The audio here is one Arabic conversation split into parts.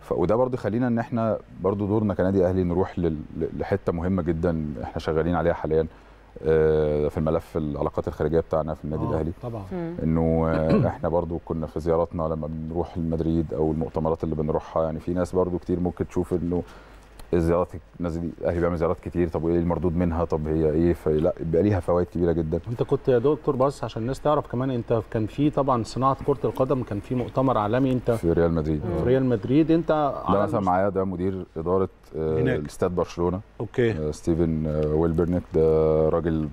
وده برضو خلينا ان احنا برضو دورنا كنادي اهلي نروح لحته مهمه جدا احنا شغالين عليها حاليا في الملف العلاقات الخارجيه بتاعنا في النادي الاهلي طبعا. انه احنا برضو كنا في زياراتنا لما بنروح لمدريد او المؤتمرات اللي بنروحها، يعني في ناس برضو كتير ممكن تشوف انه الزيارات الناس دي الاهلي بيعمل زيارات كتير، طب وايه المردود منها؟ طب هي ايه؟ فلا بيبقى ليها فوائد كبيره جدا. انت كنت يا دكتور بس عشان الناس تعرف كمان، انت كان في طبعا صناعه كره القدم، كان في مؤتمر عالمي انت في ريال مدريد. في ريال مدريد انت ده مثلا معايا ده مدير اداره الاستاد برشلونه. اوكي. ستيفن ويلبرنيك، ده راجل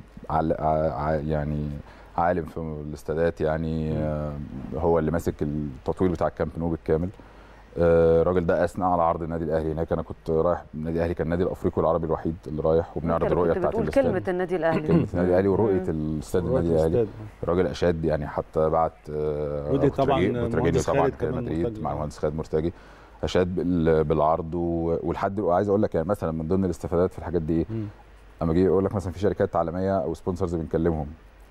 يعني عالم في الاستادات، يعني هو اللي ماسك التطوير بتاع الكامب نو بالكامل. الراجل ده اثنى على عرض النادي الاهلي هناك. انا كنت رايح النادي الاهلي، كان النادي الافريقي والعربي الوحيد اللي رايح، وبنعرض الرؤيه بتاعت الاستاد. كلمه النادي الاهلي، كلمه النادي الاهلي ورؤيه الاستاد النادي الاهلي. الراجل اشاد يعني، حتى بعت ودي طبعا مهندس طبعا مدريد مع المهندس خالد مرتجي، اشاد بالعرض. ولحد عايز اقول لك يعني مثلا من ضمن الاستفادات في الحاجات دي ايه؟ اما اجي اقول لك مثلا في شركات عالميه او سبونسرز بنكلمهم،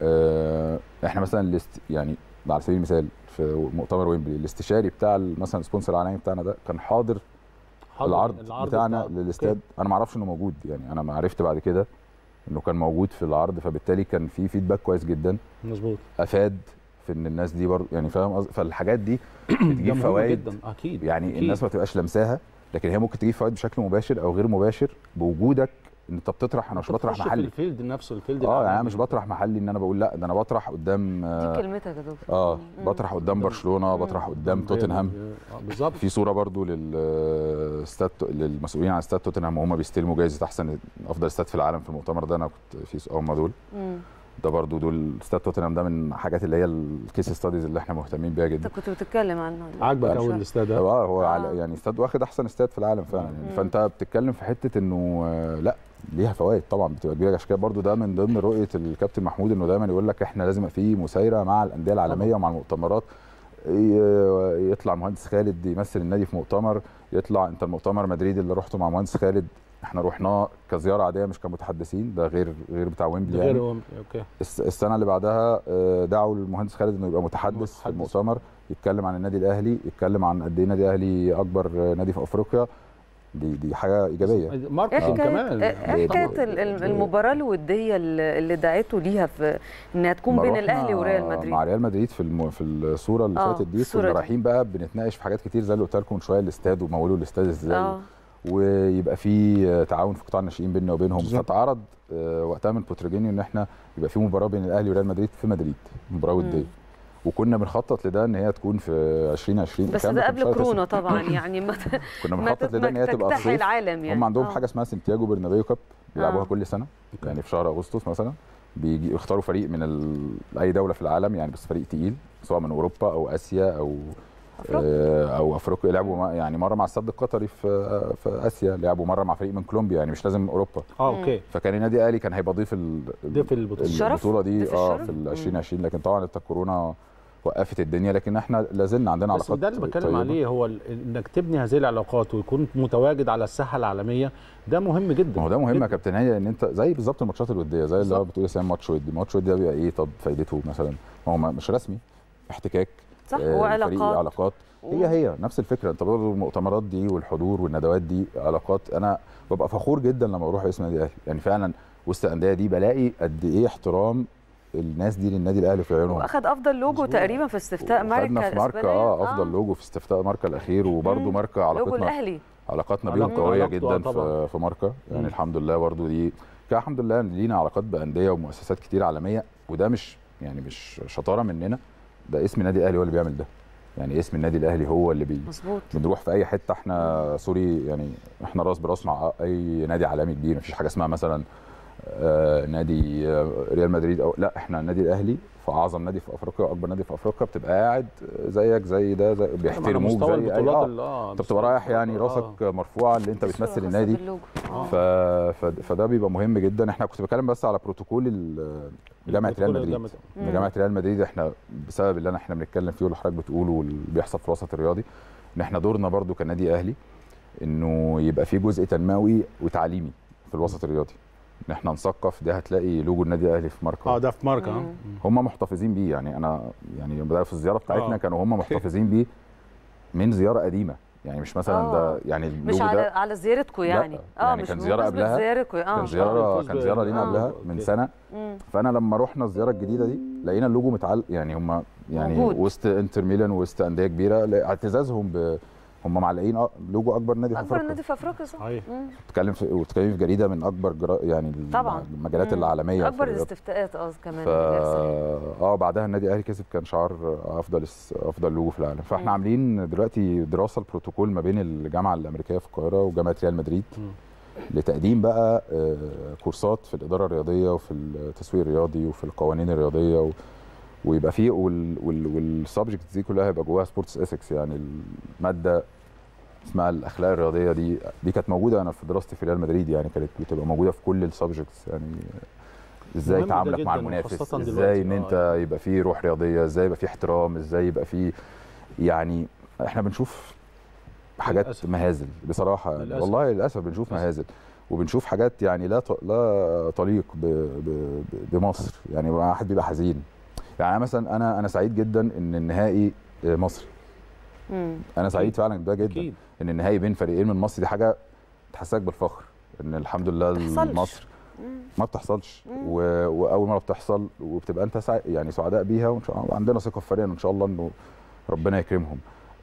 احنا مثلا يعني على سبيل المثال في مؤتمر ويمبلي الاستشاري بتاع مثلا السبونسر العالمي بتاعنا ده كان حاضر العرض بتاعنا للاستاد. انا ما اعرفش انه موجود، يعني انا ما عرفت بعد كده انه كان موجود في العرض، فبالتالي كان في فيدباك كويس جدا. مظبوط. افاد في ان الناس دي برضه يعني فاهم قصدي، فالحاجات دي بتجيب فوائد جدا اكيد، يعني أكيد. الناس ما تبقاش لمساها، لكن هي ممكن تجيب فوائد بشكل مباشر او غير مباشر بوجودك. انت بتطرح، انا مش بطرح محلي في الفيلد نفسه، الفيلد يعني انا مش بطرح محلي ان انا بقول لا، ده انا بطرح قدام دي كلمتك يا دكتور. بطرح قدام برشلونه، بطرح قدام توتنهام. بالظبط. في صوره برضو للمسؤولين عن استاد توتنهام وهم بيستلموا جائزه افضل استاد في العالم في المؤتمر ده. انا كنت في هم دول. ده برضو دول استاد توتنهام، ده من الحاجات اللي هي الكيس ستاديز اللي احنا مهتمين بيها جدا. انت كنت بتتكلم عنه. عاجبك قوي الاستاد ده؟ هو يعني استاد واخد احسن استاد في العالم فعلا يعني. فانت بتتكلم في حته انه لا ليها فوائد طبعا بتبقى كبيره. عشان كده برضو ده من ضمن رؤيه الكابتن محمود، انه دايما يقول لك احنا لازم في مسايره مع الانديه العالميه ومع المؤتمرات. يطلع المهندس خالد يمثل النادي في مؤتمر، يطلع انت المؤتمر مدريد اللي رحته مع المهندس خالد احنا رحناه كزياره عاديه مش كمتحدثين، ده غير بتاع ويمبلي يعني. غير ويمبلي. اوكي. السنه اللي بعدها دعوا المهندس خالد انه يبقى متحدث في المؤتمر، يتكلم عن النادي الاهلي، يتكلم عن قد ايه النادي الاهلي اكبر نادي في افريقيا. دي حاجه ايجابيه. ماركتنج كمان. حكايه المباراه الوديه اللي دعيته ليها في انها تكون بين الاهلي وريال مدريد. مع ريال مدريد في الصوره اللي فاتت دي كنا رايحين بقى بنتناقش في حاجات كتير زي اللي قلت لكم من شويه، الاستاد ومولوا الاستاد ازاي. ويبقى في تعاون في قطاع الناشئين بيننا وبينهم. فتعرض وقتها من بوترجينيو ان احنا يبقى في مباراه بين الاهلي وريال مدريد في مدريد، مباراه وديه. وكنا بنخطط لده ان هي تكون في 2020، بس ده قبل كورونا طبعا يعني كنا بنخطط لده ان هي تبقى في الصيف. يعني هم عندهم حاجه اسمها سانتياغو برنابيو كاب بيلعبوها كل سنه يعني في شهر اغسطس مثلا. بيجي يختاروا فريق من اي دوله في العالم يعني، بس فريق تقيل سواء من اوروبا او اسيا او افريقيا. لعبوا يعني مره مع السد القطري في اسيا، لعبوا مره مع فريق من كولومبيا يعني مش لازم اوروبا. اوكي. فكان النادي الاهلي كان هيبقى ضيف البطوله دي في 2020، لكن طبعا كورونا وقفت الدنيا. لكن احنا لازلنا عندنا علاقات. بس ده اللي بتكلم عليه، هو انك تبني هذه العلاقات ويكون متواجد على الساحه العالميه، ده مهم جدا. ما هو ده مهم يا كابتن هاني، ان انت زي بالظبط الماتشات الوديه، زي اللي هو بتقول يا ماتش ودي. ماتش ودي ده بيبقى ايه؟ طب فايدته مثلا هو مش رسمي، احتكاك صح وعلاقات. هي نفس الفكره. انت برضه المؤتمرات دي والحضور والندوات دي علاقات. انا ببقى فخور جدا لما بروح اسم النادي الاهلي يعني، فعلا وسط الانديه دي بلاقي قد ايه احترام الناس دي للنادي الاهلي في عيونهم. واخد افضل لوجو تقريبا في استفتاء ماركا. في ماركا افضل لوجو في استفتاء ماركا الاخير. وبرده ماركا علاقتنا بيهم قويه جدا في ماركا يعني. الحمد لله برده دي الحمد لله لينا علاقات بانديه ومؤسسات كتير عالميه. وده مش شطاره مننا، ده اسم النادي الاهلي هو اللي بيعمل ده يعني. اسم النادي الاهلي هو اللي بنروح في اي حته احنا سوري يعني، احنا راس براس مع اي نادي عالمي كبير. مفيش حاجه اسمها مثلا نادي ريال مدريد او لا، احنا النادي الاهلي في اعظم نادي في افريقيا واكبر نادي في افريقيا. بتبقى قاعد زيك زي ده بيحترموك زي انت بتبقى رايح يعني راسك مرفوعه اللي انت بتمثل النادي. فده بيبقى مهم جدا. احنا كنت بتكلم بس على بروتوكول جامعه ريال مدريد. جامعه ريال مدريد احنا بسبب اللي احنا بنتكلم فيه واللي حضرتك بتقوله واللي بيحصل في الوسط الرياضي، ان احنا دورنا برضو كنادي اهلي انه يبقى في جزء تنموي وتعليمي في الوسط الرياضي، ان احنا نثقف. ده هتلاقي لوجو النادي الاهلي في ماركا. ده في ماركا. هم محتفظين بيه يعني. انا يعني بدأ في الزياره بتاعتنا كانوا هم محتفظين بيه من زياره قديمه يعني مش مثلا ده يعني مش على زيارتكم يعني. يعني كان زياره قبلها، كان زياره لينا قبلها من سنه. فانا لما رحنا الزياره الجديده دي لقينا اللوجو متعلق، يعني هم يعني موجود وسط انتر ميلان وسط انديه كبيره اعتزازهم هم معلقين لوجو اكبر نادي في افريقيا. اكبر نادي في افريقيا صحيح. بتتكلم في جريده من اكبر يعني طبعا المجلات العالميه، اكبر الاستفتاءات كمان بعدها النادي الاهلي كسب، كان شعار افضل لوجو في العالم. فاحنا عاملين دلوقتي دراسه البروتوكول ما بين الجامعه الامريكيه في القاهره وجامعه ريال مدريد لتقديم بقى كورسات في الاداره الرياضيه وفي التسويق الرياضي وفي القوانين الرياضيه ويبقى فيه والسبجكتس دي كلها هيبقى جواها سبورتس ايثكس، يعني الماده اسمها الاخلاق الرياضيه دي كانت موجوده انا في دراستي في ريال مدريد، يعني كانت بتبقى موجوده في كل السبجكتس، يعني ازاي تعاملك مع المنافس، ازاي ان انت يبقى فيه روح رياضيه، ازاي يبقى فيه احترام، ازاي يبقى فيه، يعني احنا بنشوف حاجات مهازل بصراحه يعني والله للاسف بنشوف مهازل وبنشوف حاجات يعني لا تليق بمصر، يعني واحد بيبقى حزين. يعني مثلا انا سعيد جدا ان النهائي مصري. انا سعيد فعلا ده جدا ان النهائي بين فريقين من مصر، دي حاجه تحسسك بالفخر ان الحمد لله مصر ما بتحصلش واول مره بتحصل وبتبقى انت يعني سعداء بيها، وان شاء الله عندنا ثقه في فريقنا ان شاء الله انه ربنا يكرمهم.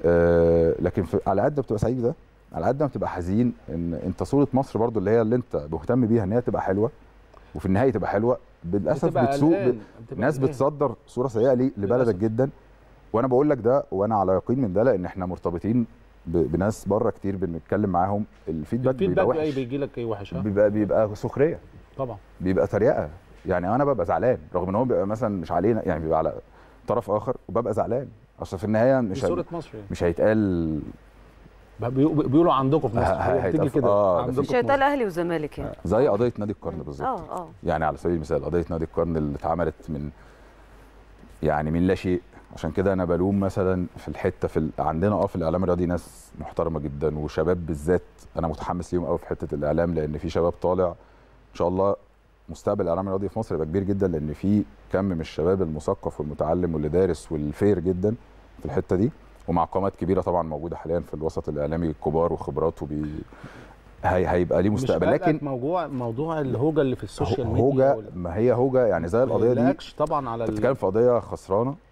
لكن على قد ما بتبقى سعيد ده على قد ما بتبقى حزين ان انت صوره مصر برضو اللي انت مهتم بيها ان هي تبقى حلوه وفي النهايه تبقى حلوه، للاسف بتسوق ناس بتصدر صوره سيئه لبلدك جدا. وانا بقول لك ده وانا على يقين من ده، لان احنا مرتبطين بناس بره كتير بنتكلم معاهم، الفيدباك بيبقى وحش. بيجي لك ايه وحش؟ بيبقى سخريه طبعا، بيبقى تريقه، يعني انا ببقى زعلان رغم ان هو بيبقى مثلا مش علينا، يعني بيبقى على طرف اخر وببقى زعلان، اصل في النهايه مش هيتقال بيقولوا عندكم في مصر بتيجي كده مش هيتقال اهلي وزمالك يعني زي قضيه نادي القرن بالظبط. يعني على سبيل المثال قضيه نادي القرن اللي اتعملت من لا شيء. عشان كده انا بلوم مثلا في الحته عندنا في الاعلام الرياضي ناس محترمه جدا وشباب بالذات انا متحمس ليهم قوي في حته الاعلام، لان في شباب طالع ان شاء الله مستقبل الاعلام الرياضي في مصر يبقى كبير جدا، لان في كم من الشباب المثقف والمتعلم واللي دارس والفير جدا في الحته دي، ومع قامات كبيره طبعا موجوده حاليا في الوسط الاعلامي كبار وخبرات هيبقى ليه مستقبل. لكن موضوع الهوجه اللي في السوشيال ميديا هوجه ما هي هوجه يعني زي القضيه دي طبعا على بتتكلم في قضيه خسرانه